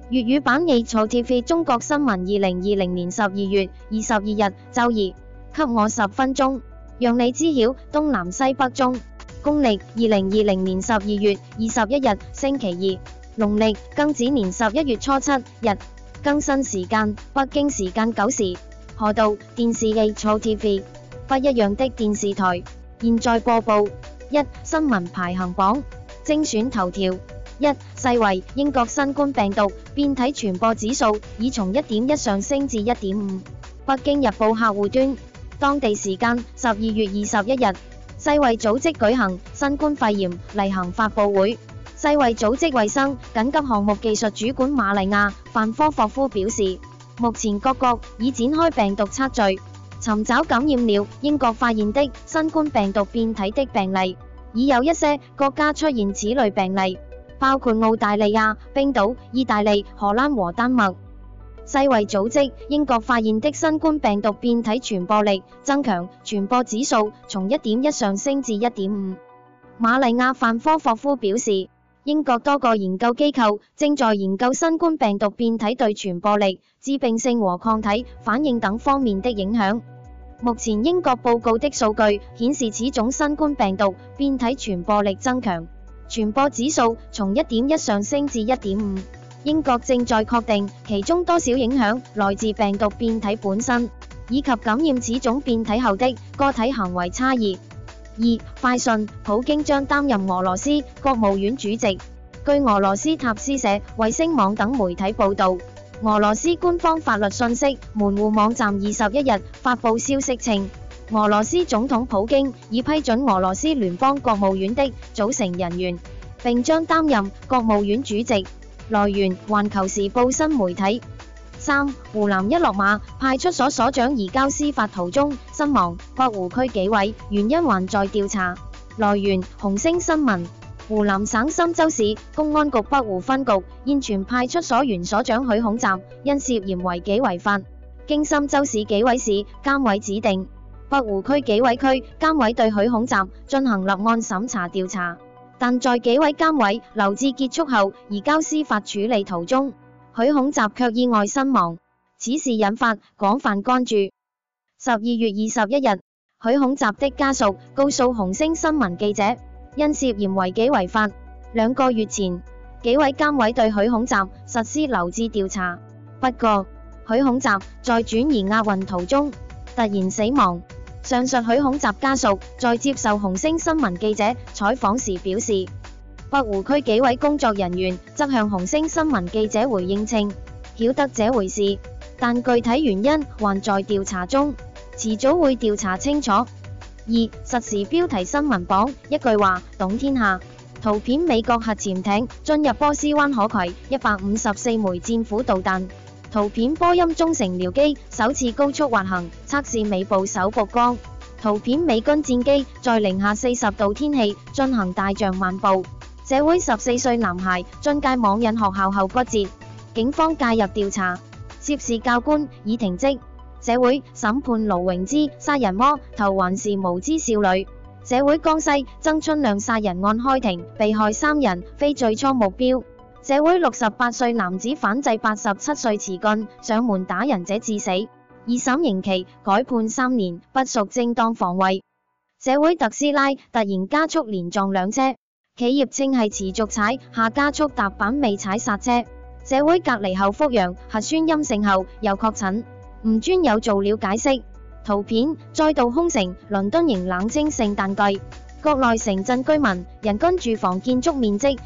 粵語版HOTV 中國新聞2020年12月22日周二，給我10分鐘，讓你知曉東南西北中。公歷2020年12月21日星期二，農曆庚子年11月初7日，更新時間北京時間9時。河道電視HOTV，不一樣的電視台。現在播報1新聞排行榜精選頭條。1世衛英國新冠病毒變體傳播指數已從 1.1 上升至 1.5。北京日報客戶端，當地時間12月21日，世衛組織舉行新冠肺炎例行發佈會。世衛組織衛生緊急項目技術主管瑪麗亞·范科霍夫表示，目前各國已展開病毒測序，尋找感染了英國發現的新冠病毒變體的病例。已有一些國家出現此類病例，包括澳大利亞、冰島、意大利、荷蘭和丹麥。世衛組織英國發現的新冠病毒變體傳播力增強，傳播指數從 1.1 上升至 1.5。瑪麗亞·范科霍夫表示，英國多個研究機構正在研究新冠病毒變體對傳播力、致病性和抗體反應等方面的影響。目前英國報告的數據顯示，此種新冠病毒變體傳播力增強，傳播指數從 1.1 上升至 1.5。英國正在確定其中多少影響來自病毒變體本身，以及感染此種變體後的個體行為差異。2快訊，普京將擔任俄羅斯國務院主席。據俄羅斯塔斯社、衛星網等媒體報道，俄羅斯官方法律信息門戶網站21日發布消息稱，俄羅斯總統普京已批准俄羅斯聯邦國務院的組成人員，並將擔任國務院主席。來源：環球時報新媒體。3湖南一落馬派出所所長移交司法途中身亡，北湖區紀委原因還在調查。來源：紅星新聞。湖南省深州市公安局北湖分局燕泉派出所原所長許孔集因涉嫌違紀違法，經深州市紀委市監委指定，北湖區紀委區監委對許孔集進行立案審查調查，但在紀委監委留置結束後移交司法處理途中，許孔集卻意外身亡，此事引發廣泛關注。12月21日，許孔集的家屬告訴紅星新聞記者，因涉嫌違紀違法，2個月前，紀委監委對許孔集實施留置調查。不過，許孔集在轉移押運途中突然死亡。上述許孔集家屬在接受紅星新聞記者採訪時表示，北湖區紀委工作人員則向紅星新聞記者回應稱，曉得這回事，但具體原因還在調查中，遲早會調查清楚。2實時標題新聞榜一句話懂天下。圖片：美國核潛艇進入波斯灣可攜154枚戰斧導彈。圖片：波音中程僚機首次高速滑行測試尾部首曝光。圖片：美軍戰機在零下40度天氣進行大象漫步。社會14歲男孩進界網癮學校後骨折，警方介入調查，涉事教官已停職。社會審判盧榮之殺人魔頭還是無知少女。社會江西曾春亮殺人案開庭，被害3人非最初目標。社會68歲男子反制87歲持棍上門打人者致死，二審刑期改判3年，不屬正當防衛。社會特斯拉突然加速連撞兩車，企業稱係持續踩下加速踏板未踩剎車。社會隔離後復陽，核酸陰性後又確診。吳尊友做了解釋。圖片：再度空城，倫敦迎冷清聖誕季。國內城鎮居民人均住房建築面積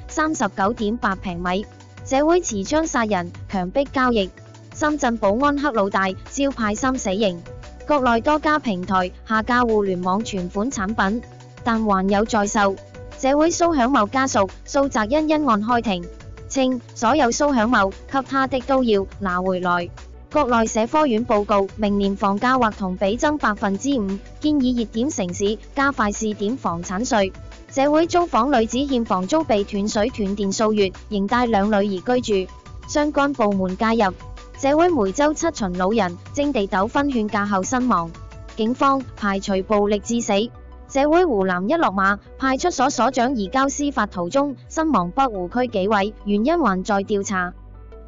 39.8平米。社會持槍殺人，強迫交易。深圳寶安黑老大肖派3死刑。國內多家平台下架互聯網存款產品，但還有在售。社會蘇享茂家屬訴澤恩案開庭，稱所有蘇享茂給他的都要拿回來。國內社科院報告，明年房價或同比增 5%， 建議熱點城市加快試點房產稅。社會租房女子欠房租被斷水斷電數月，仍帶2女兒居住，相關部門介入。社會梅州7旬老人徵地糾紛勸架後身亡，警方排除暴力致死。社會湖南一落馬派出所所長移交司法途中身亡，北湖區紀委原因還在調查。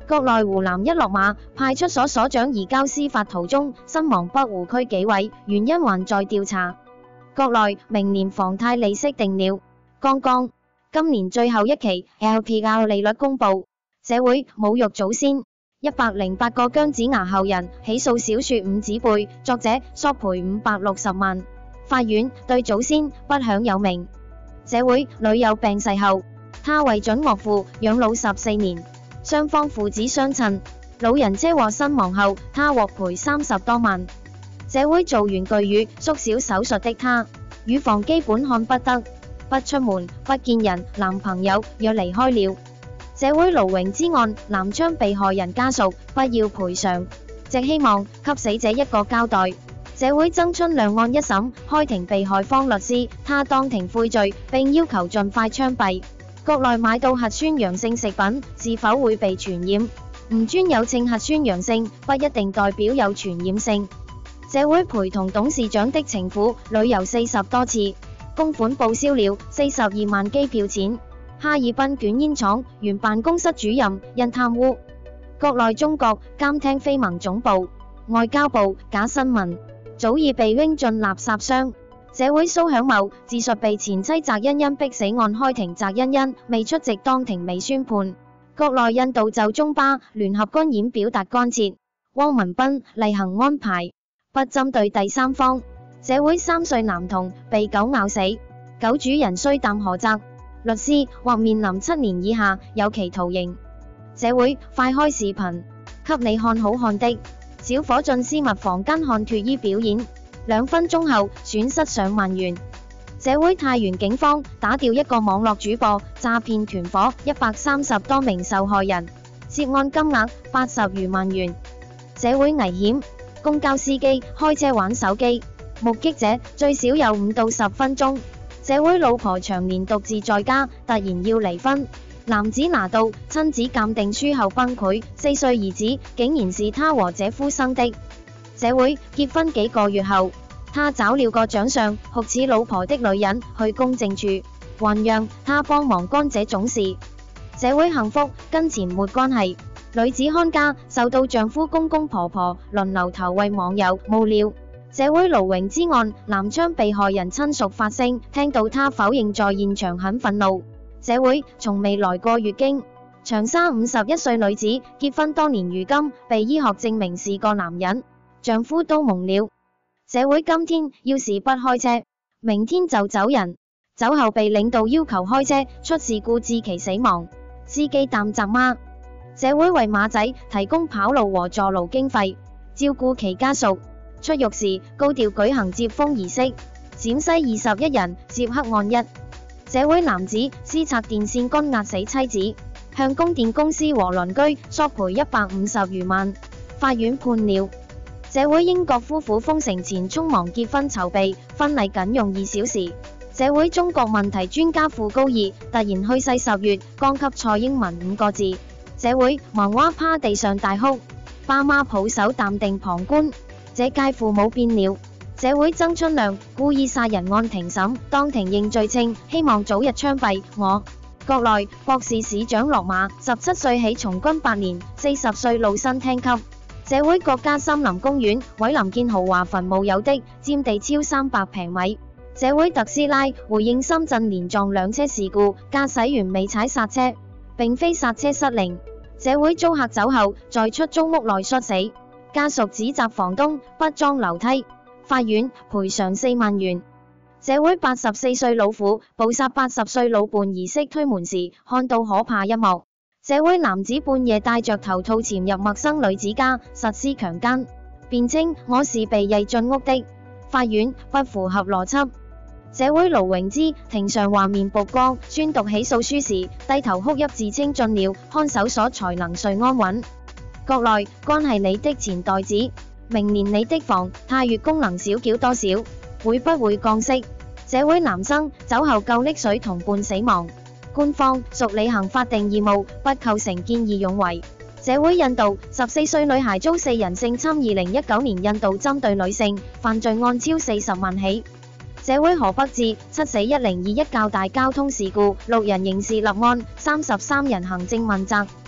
國內湖南一落馬派出所所長移交司法途中，身亡北湖區紀委，原因還在調查。國內明年房貸利息定了，剛剛今年最後一期 LPR 利率公布，社會侮辱祖先，108個姜子牙後人起訴小說五子輩作者索賠560萬，法院對祖先不享有名。社會女友病逝後，他為準岳父養老14年，雙方父子相襯，老人車禍身亡後，他獲賠30多萬。社會做完巨乳縮小手術的他，乳房基本看不得，不出門，不見人，男朋友若離開了。社會盧榮之案，南昌被害人家屬不要賠償，只希望給死者一個交代。社會曾春亮案一審開庭，被害方律師他當庭悔罪，並要求盡快槍斃。國內買到核酸陽性食品是否會被傳染？吳尊有稱核酸陽性不一定代表有傳染性。社會陪同董事長的情婦旅遊40多次，公款報銷了42萬機票錢。哈爾濱捲煙廠原辦公室主任因貪污。國內中國監聽非盟總部、外交部假新聞早已被扔進垃圾箱。社會蘇享茂自述被前妻翟欣欣逼死案開庭，翟欣欣未出席當庭未宣判。國內印度就中巴聯合軍演表達關切，汪文斌例行安排，不針對第三方。社會3歲男童被狗咬死，狗主人須擔何責？律師或面臨7年以下有期徒刑。社會快開視頻，給你看好看的。小伙進私密房間看脫衣表演，2分鐘後損失上萬元。社會太原警方打掉一個網絡主播詐騙團伙130多名受害人，涉案金額80餘萬元。社會危險，公交司機開車玩手機，目擊者最少有5到10分鐘。社會老婆長年獨自在家，突然要離婚，男子拿到親子鑑定書後崩潰，4歲兒子竟然是他和姐夫生的。社會結婚幾個月後，他找了個長相酷似老婆的女人去公證處，還讓他幫忙幹這種事。社會幸福跟錢沒關係，女子看家受到丈夫公公婆婆輪流投喂網友無聊。社會盧榮之案，南昌被害人親屬發聲，聽到他否認在現場很憤怒。社會從未來過月經，長沙51歲女子結婚多年，如今被醫學證明是個男人，丈夫都懵了。社會今天要是不開車，明天就走人，酒後被領導要求開車，出事故致其死亡，司機擔責嗎？社會為馬仔提供跑路和坐牢經費，照顧其家屬。出獄時高調舉行接風儀式。陝西21人涉黑案1，社會男子私拆電線桿壓死妻子，向供電公司和鄰居索賠150餘萬，法院判了。社會英國夫婦封城前匆忙結婚籌備，婚禮僅用2小時。社會中國問題專家傅高義突然去世10月，剛給蔡英文5個字。社會盲娃趴地上大哭，爸媽抱手淡定旁觀。這屆父母變了。社會曾春亮故意殺人案庭審，當庭認罪稱希望早日槍斃我。國內博士市長落馬，17歲起從軍8年，40歲魯新廳級。社會國家森林公園毀林建豪華墳墓有的佔地超300平米。社會特斯拉回應深圳連撞2車事故，駕駛員未踩剎車，並非剎車失靈。社會租客走後在出租屋內摔死，家屬指責房東不裝樓梯，法院賠償4萬元。社會84歲老婦捕殺80歲老伴儀式推門時，看到可怕一幕。社會男子半夜戴着頭套潛入陌生女子家實施強姦，辯稱我是被誘進屋的，法院不符合邏輯。社會盧榮之庭上畫面曝光，宣讀起訴書時低頭哭泣，自稱進了看守所才能睡安穩。國內關係你的錢袋子，明年你的房貸月供能少繳多少？會不會降息？社會男生酒後救溺水同伴死亡，官方屬履行法定義務，不構成見義勇為。社會印度14歲女孩遭4人性侵，2019年印度針對女性犯罪案超40萬起。社會河北致7死1021較大交通事故，6人刑事立案，33人行政問責。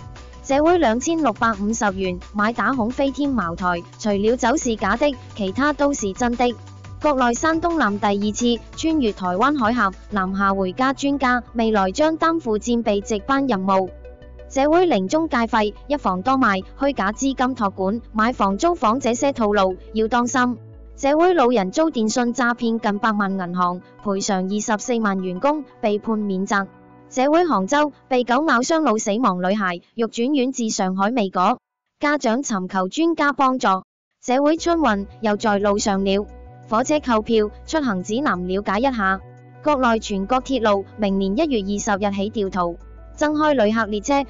社會2650元買打孔飛天茅台，除了酒是假的，其他都是真的。國內山東艦第二次穿越台灣海峽南下回家專家，未來將擔負戰備值班任務。社會零中介費，一房多賣，虛假資金託管，買房租房這些套路要當心。社會老人遭電信詐騙近100萬，銀行賠償24萬，員工被判免責。社會杭州被狗咬傷腦死亡女孩，欲轉院至上海未果，家長尋求專家幫助。社會春運又在路上了，火車購票出行指南了解一下。國內全國鐵路明年1月20日起調圖，增開旅客列車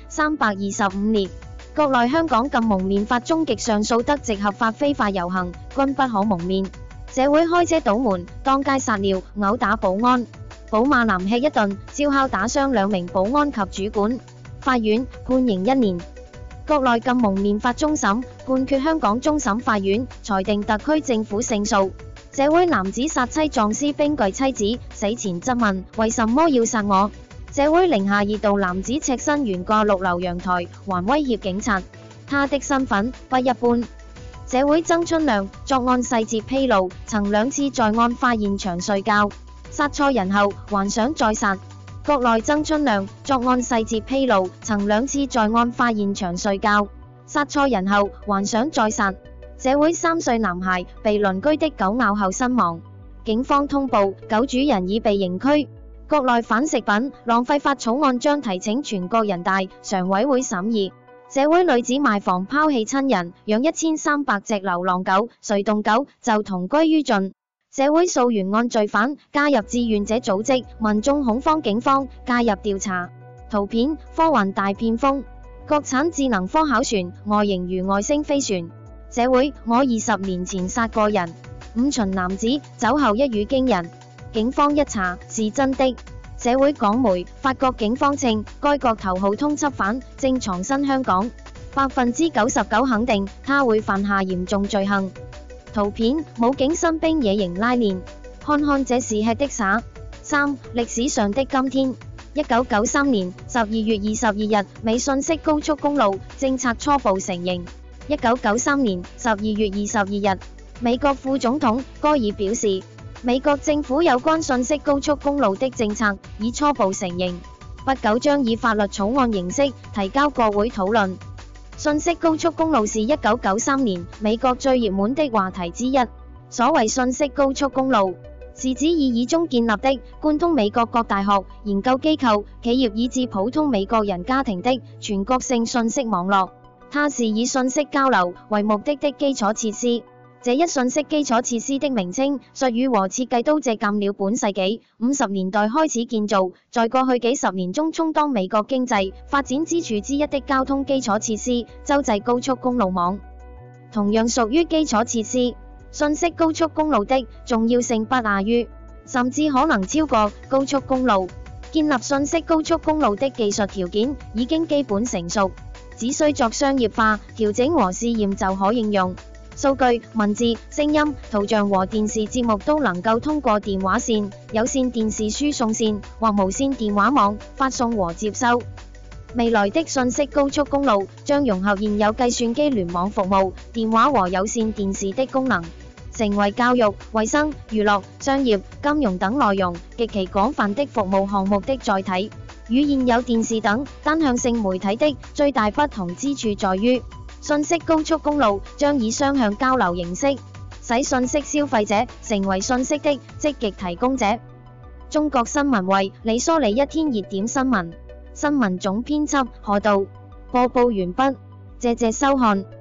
325列。國內香港禁蒙面法終極上訴得直，合法非法遊行均不可蒙面。社會開車堵門，當街撒尿，毆打保安。寶馬男吃一頓燒烤打傷2名保安及主管，法院判刑1年。國內禁蒙面法終審判決，香港終審法院裁定特區政府勝訴。社會男子殺妻撞屍兵具妻子，死前質問為什麼要殺我。社會零下2度男子赤身懸掛6樓陽台，還威脅警察，他的身份不一般。社會曾春亮作案細節披露，曾2次在案發現場睡覺，殺錯人後還想再殺。國內曾春亮作案細節披露，曾2次在案發現場睡覺，殺錯人後還想再殺。社會3歲男孩被鄰居的狗咬後身亡，警方通報狗主人已被刑拘。國內反食品浪費法草案將提請全國人大常委會審議。社會女子賣房拋棄親人，養1300隻流浪狗，誰動狗就同歸於盡。社會溯源案罪犯加入志願者組織，民眾恐慌，警方介入調查。圖片科幻大片風，國產智能科考船外形如外星飛船。社會我20年前殺過人，5旬男子酒後一語驚人，警方一查是真的。社會港媒法國警方稱，該國頭號通緝犯正藏身香港，99%肯定他會犯下嚴重罪行。圖片武警新兵野營拉練，看看這是吃的啥。3歷史上的今天，1993年12月22日，美信息高速公路政策初步成型。1993年12月22日，美國副總統戈爾表示，美國政府有關信息高速公路的政策已初步成型，不久將以法律草案形式提交國會討論。信息高速公路是1993年美國最熱門的話題之一。所謂信息高速公路，是指以中建立的，貫通美國各大學、研究機構、企業以至普通美國人家庭的全國性信息網絡。它是以信息交流為目的的基礎設施。這一信息基礎設施的名稱、術語和設計都借鑒了本世紀50年代開始建造，在過去幾十年中充當美國經濟發展支柱之一的交通基礎設施——洲際高速公路網。同樣屬於基礎設施，信息高速公路的重要性不亞於，甚至可能超過高速公路。建立信息高速公路的技術條件已經基本成熟，只需作商業化調整和試驗就可應用。數據、文字、聲音、圖像和電視節目都能夠通過電話線、有線電視輸送線或無線電話網發送和接收。未來的信息高速公路將融合現有計算機聯網服務、電話和有線電視的功能，成為教育、衛生、娛樂、商業、金融等內容極其廣泛的服務項目的載體。與現有電視等單向性媒體的最大不同之處在於，信息高速公路將以雙向交流形式，使信息消費者成為信息的積極提供者。中國新聞為你梳理一天熱點新聞，新聞總編輯何道播報完畢，謝謝收看。